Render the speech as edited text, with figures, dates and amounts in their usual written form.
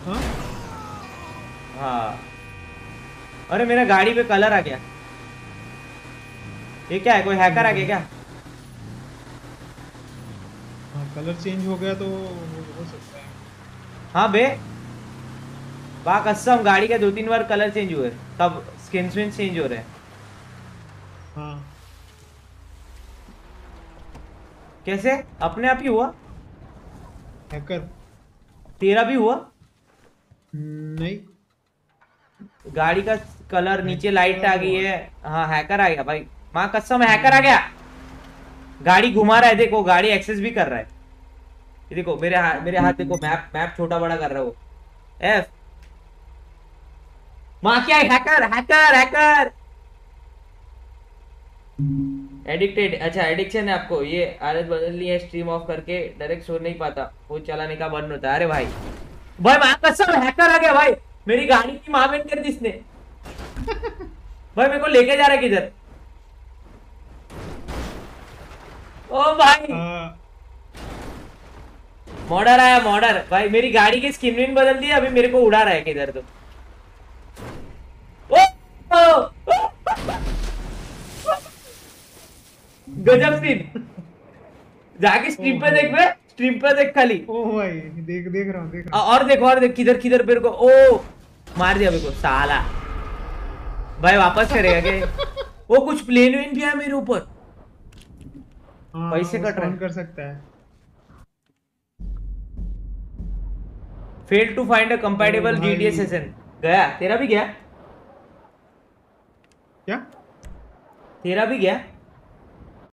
हाँ हाँ। अरे मेरा गाड़ी पे कलर आ गया। ये क्या है, कोई हैकर आ गया क्या? हाँ, कलर चेंज हो गया तो हो सकता है। हाँ बे, बा कसम गाड़ी के 2-3 बार कलर चेंज हुए, तब स्किन स्विन चेंज हो रहे हैं। हाँ। कैसे? अपने आप ही हुआ? हैकर। तेरा भी हुआ? नहीं। गाड़ी का कलर नीचे लाइट आ हैकर गई व्हाट? है। हाँ हैकर आ गया भाई, माँ कसम हैकर आ गया। गाड़ी घुमा रहा है, देखो गाड़ी एक्सेस भी कर रहा है। ये देखो मेरे हाथ देखो, मैप मैप छोटा बड़ा कर रहा है वो। एफ, माँ क्या है, हैकर हैकर हैकर। एडिक्टेड, अच्छा एडिक्शन है आपको, ये आदत बदलनी है स्ट्रीम ऑफ करके, डायरेक्ट सो नहीं पाता, वो चलाने का बंद होता है। अरे भाई, भाई माँ कसम हैकर आ गया भाई। मेरी गाड़ी की माँ बहन कर दी इसने। भाई मेरे को लेके जा रहा है किधर? ओ भाई, हाँ। मॉडर आया मॉडर भाई, मेरी गाड़ी की स्किन विन बदल दी, अभी मेरे को उड़ा रहा है किधर तो। ओ, ओ, गजब सीन। जाके ओ स्ट्रीम पे भाई। देख बे, स्ट्रीम पे देख खाली। ओ भाई, देख देख रहा हूँ, देख रहा हूँ। और देख किधर किधर मेरे को, ओ मार दिया मेरे को साला। भाई वापस करेगा क्या? वो कुछ प्लेन वेन भी है मेरे ऊपर, हाँ, पैसे वो कट रहे स्पॉन हैं। कर सकता है। फेल टू फाइंड अ ओ कंपैटिबल जीटीए भाई। सेशन। गया तेरा भी गया? क्या? तेरा भी गया?